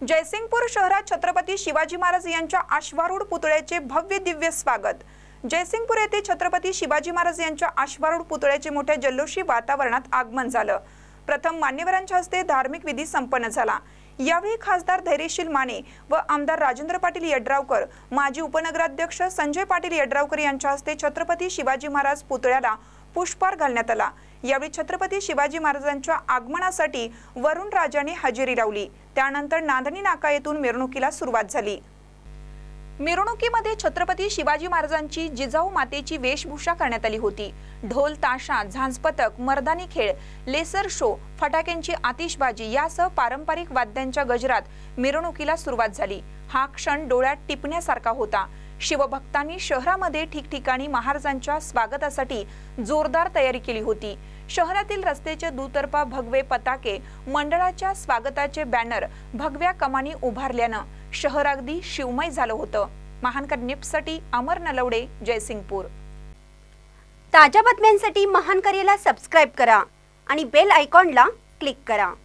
जयसिंगपूर शहरात छत्रपती शिवाजी महाराज यांच्या अश्वारूढ पुतळ्याचे भव्य दिव्य स्वागत। जयसिंगपूर येथे छत्रपती शिवाजी महाराज यांच्या अश्वारूढ पुतळ्याचे मोठ्या जल्लोषी वातावरणात आगमन झालं। प्रथम मान्यवरांच्या हस्ते धार्मिक विधी संपन्न झाला। यावेळी खासदार धैर्यशील माने व आमदार राजेंद्र पाटील यड्रावकर, माजी उपनगराध्यक्ष संजय पाटील यड्रावकर यांच्या हस्ते छत्रपती शिवाजी महाराज पुतळ्याला पुष्पहार घालण्यात आला। यावेळी छत्रपती शिवाजी महाराजांच्या आगमनासाठी वरुण राजाने हजेरी लावली। त्यानंतर नांदणी नाका येथून मिरवणुकीला सुरुवात झाली। मिरवणुकीमध्ये छत्रपती शिवाजी महाराजांची जिजाऊ मातेची वेशभूषा करण्यात आली होती। ढोल ताशा, झांजपथक, मर्दानी खेळ, लेसर शो, फटाक्यांची आतिषबाजी यासह पारंपरिक वाद्यांच्या गजरात मिरवणुकीला सुरुवात झाली। हा क्षण डोळ्यात टिपण्यासारखा होता। शिवभक्तांनी शहरामध्ये ठिकठिकाणी महाराजांच्या स्वागतासाठी जोरदार तयारी केली होती। शहरातील रस्त्याचे दुतर्फा भगवे पताके, मंडळाच्या स्वागताचे बॅनर, भगव्या कमानी उभारल्याने शहर अगदी शिवमय झालं होतं। महानकर न्यूजसाठी अमर नलवडे, जयसिंगपूर। ताज्या बातम्यांसाठी महानकरेला सबस्क्राइब करा आणि बेल आयकॉनला क्लिक करा।